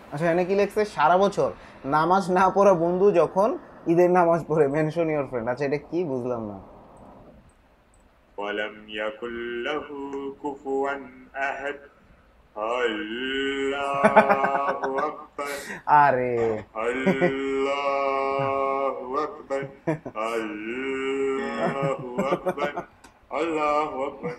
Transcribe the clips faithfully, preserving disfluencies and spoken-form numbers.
আচ্ছা এখানে কি লিখছে সারা বছর নামাজ না পড়া বন্ধু যখন ঈদের নামাজ পড়ে মেনশন ইওর ফ্রেন্ড। আচ্ছা এটা কি বুঝলাম না। ওয়ালাম ইয়াকুল লাহু কুফুয়ান আহাদ। আল্লাহু আকবার। আরে আল্লাহু আকবার। আল্লাহু আকবার। আল্লাহু আকবার।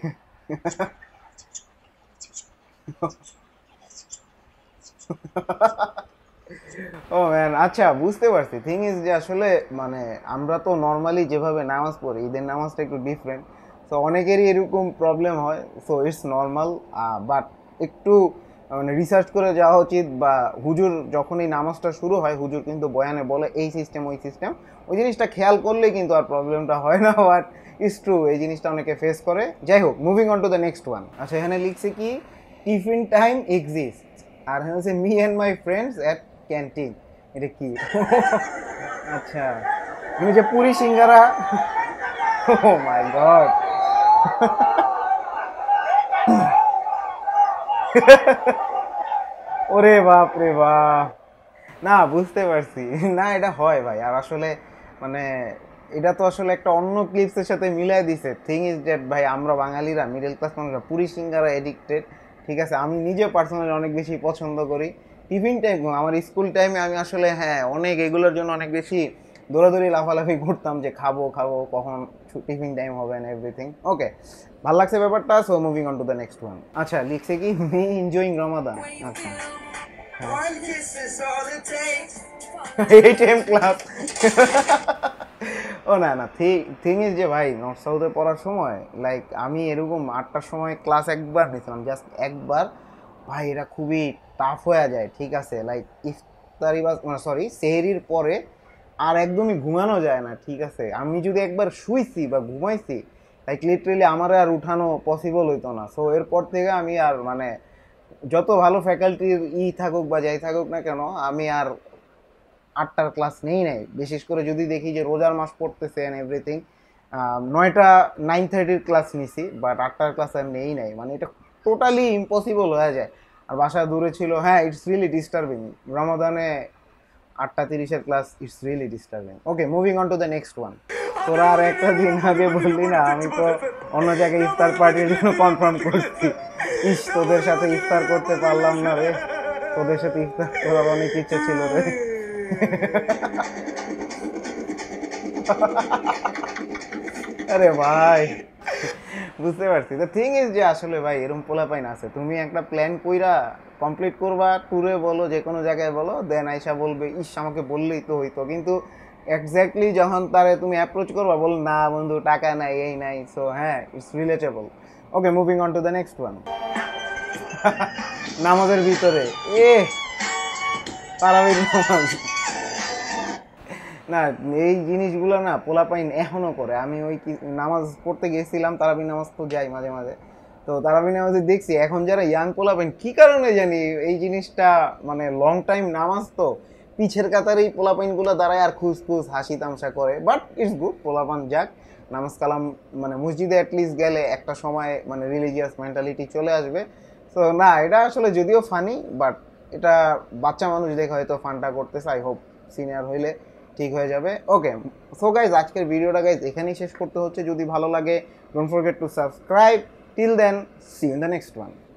ও ম্যান আচ্ছা বুঝতে পারছি। থিং ইজ যে আসলে মানে আমরা তো নর্মালি যেভাবে নামাজ পড়ি ঈদের নামাজটা একটু ডিফারেন্ট। সো অনেকেরই এরকম প্রবলেম হয়। So it's normal. বাট একটু মানে রিসার্চ করে যাওয়া উচিত। বা হুজুর যখন এই নামাজটা শুরু হয় হুজুর কিন্তু বয়ানে বলে এই সিস্টেম ওই সিস্টেম, ওই জিনিসটা খেয়াল করলেই কিন্তু আর প্রবলেমটা হয় না। বাট ইটস ট্রু এই জিনিসটা অনেকে ফেস করে। যাই হোক moving on to the next one. আচ্ছা এখানে লিখছে কি টিফিন টাইম এক্সিস্ট আর এখানে হচ্ছে me and my friends at canteen. এটা কি? আচ্ছা তুমি যে পুরি সিঙ্গারা। ও মাই গড। ওরে বাপ রে বাপ। না বুঝতে পারছি। না এটা হয় ভাই। আর আসলে মানে এটা তো আসলে একটা অন্য ক্লিপসের সাথে মিলাই দিছে। থিং ইজ দ্যাট ভাই আমরা বাঙালিরা মিডল ক্লাস মানুষরা পুরি সিঙ্গারা এডিক্টেড। ঠিক আছে আমি নিজে পার্সোনালি অনেক বেশি পছন্দ করি। টিফিন টাইম আমার স্কুল টাইমে আমি আসলে হ্যাঁ অনেক এগুলোর জন্য অনেক বেশি দৌড়াদৌড়ি লাফালাফি করতাম যে খাবো খাবো কখন টিফিন টাইম হবে না এভরিথিং। ওকে ভাল লাগছে ব্যাপারটা। So moving on to the next one. আচ্ছা লিখছে কি মি এনজয়িং রমাদান। আচ্ছা এই টাইম ক্লাস। ও না না থিং ইজ যে ভাই নর্থ সাউথে পড়ার সময় লাইক আমি এরকম আটটার সময় ক্লাস একবার নিয়েছিলাম জাস্ট একবার। ভাই এটা খুবই টাফ হয়ে যায়। ঠিক আছে লাইক ইফতারি বা মানে সরি সেহরির পরে আর একদমই ঘুমানো যায় না। ঠিক আছে আমি যদি একবার শুইছি বা ঘুমাইছি লাইক লিটারেলি আমার আর উঠানো পসিবল হইতো না। সো এরপর থেকে আমি আর মানে যত ভালো ফ্যাকাল্টির ই থাকুক বা যাই থাকুক না কেন আমি আর আটটার ক্লাস নেই নাই। বিশেষ করে যদি দেখি যে রোজার মাস পড়তেছে অ্যান্ড এভরিথিং নয়টা নাইন থার্টির ক্লাস নিছি বাট আটটার ক্লাস আর নেই নাই। মানে এটা টোটালি ইম্পসিবল হয়ে যায়। আর বাসা দূরে ছিল। হ্যাঁ ইটস রিয়েলি ডিস্টার্বিং রমাদানে আটটা তিরিশের class it's really disturbing. Okay moving on to the next one. তোরা আর একটা দিন আগে বললি না আমি তো অন্য জায়গায় ইফতার পার্টির জন্য কনফার্ম করছি। ইস তোদের সাথে ইফতার করতে পারলাম না রে। তোদের সাথে ইফতার করার অনেক ইচ্ছে ছিল রে। আরে ভাই বুঝতে পারছি। দ্য থিং ইজ যে আসলে ভাই এরকম পোলাপাইন আছে তুমি একটা প্ল্যান কইরা কমপ্লিট করবা ট্যুরে বলো যে কোনো জায়গায় বলো দেন আইসা বলবে ইস আমাকে বললেই তো হইতো। কিন্তু এক্স্যাক্টলি যখন তারে তুমি অ্যাপ্রোচ করবা বল না বন্ধু টাকা নাই এই নাই। সো হ্যাঁ it's relatable. Okay moving on to the next one. নামাজের ভিতরে এ তারাবির নামাজ। না এই জিনিসগুলো না পোলাপাইন এখনও করে। আমি ওই নামাজ পড়তে গেছিলাম তারাবি নামাজ তো যাই মাঝে মাঝে। তো তারাবি নামাজে দেখছি এখন যারা ইয়াং পোলাপাইন কী কারণে জানি এই জিনিসটা মানে লং টাইম নামাজ তো পিছের কাতার এই পোলাপাইনগুলো দাঁড়ায় আর খুশ খুশ হাসি তামসা করে। বাট ইটস গুড পোলাপান যাক নামাজ কালাম মানে মসজিদে অ্যাটলিস্ট গেলে একটা সময় মানে রিলিজিয়াস মেন্টালিটি চলে আসবে। তো না এটা আসলে যদিও ফানি বাট এটা বাচ্চা মানুষ দেখে হয়তো ফানটা করতেছে। আই হোপ সিনিয়র হইলে ঠিক হয়ে যাবে। ওকে সো গাইজ আজকের ভিডিওটা গাইজ এখানেই শেষ করতে হচ্ছে। যদি ভালো লাগে don't forget to subscribe. Till then see in the next one.